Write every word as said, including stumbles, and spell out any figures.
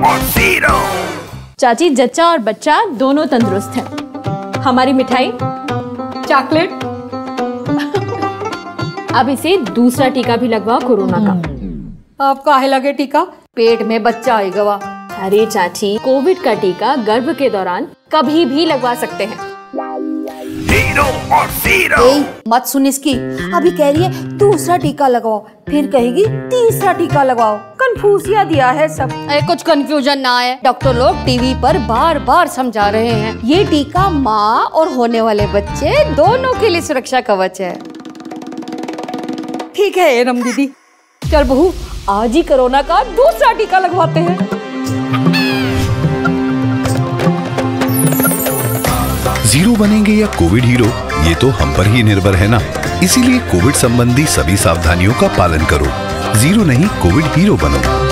और जीरो। चाची, जच्चा और बच्चा दोनों तंदुरुस्त हैं। हमारी मिठाई चॉकलेट। अब इसे दूसरा टीका भी लगवाओ कोरोना का। अब काहे लगे टीका? पेट में बच्चा आएगा। अरे चाची, कोविड का टीका गर्भ के दौरान कभी भी लगवा सकते हैं। जीरो और जीरो। ए, मत सुन इसकी। अभी कह रही है दूसरा टीका लगाओ, फिर कहेगी तीसरा टीका लगाओ। कंफ्यूजिया दिया है सब। अरे कुछ कंफ्यूजन ना आए, डॉक्टर लोग टीवी पर बार बार समझा रहे हैं ये टीका माँ और होने वाले बच्चे दोनों के लिए सुरक्षा कवच है। ठीक है एरम दीदी, चल बहू आज ही कोरोना का दूसरा टीका लगवाते हैं। जीरो बनेंगे या कोविड हीरो, ये तो हम पर ही निर्भर है ना। इसीलिए कोविड संबंधी सभी सावधानियों का पालन करो। जीरो नहीं, कोविड हीरो बनो।